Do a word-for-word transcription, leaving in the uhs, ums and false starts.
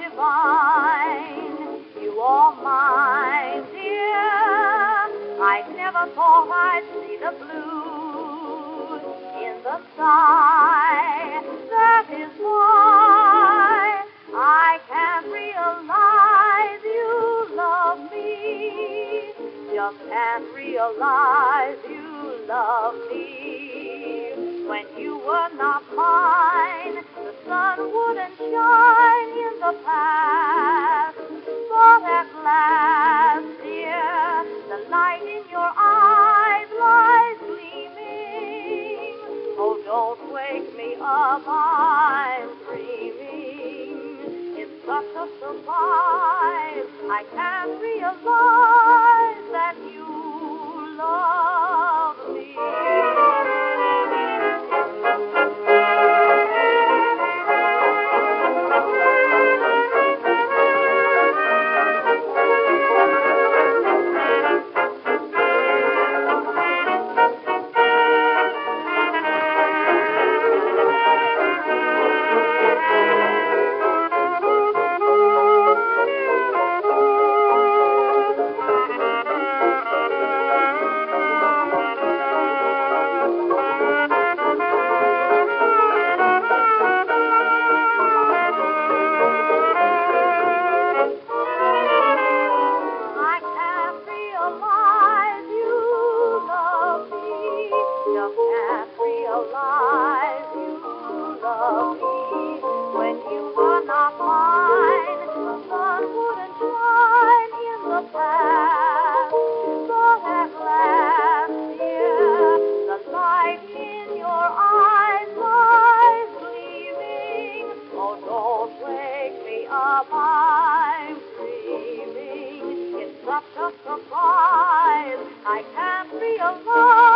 divine. You are mine, dear. I never thought I'd see the blue in the sky. That is why I can't realize you love me. Just can't realize you love me. When you were not mine, the sun wouldn't shine in the past. But at last, dear, the light in your eyes lies gleaming. Oh, don't wake me up, I'm dreaming. It's such a surprise, I can't realize that you love me. Just can't realize you love me. When you were not mine, the sun wouldn't shine in the past. But at last, dear, the light in your eyes lies gleaming. Oh, don't wake me up, I'm dreaming. It's such a surprise, I can't realize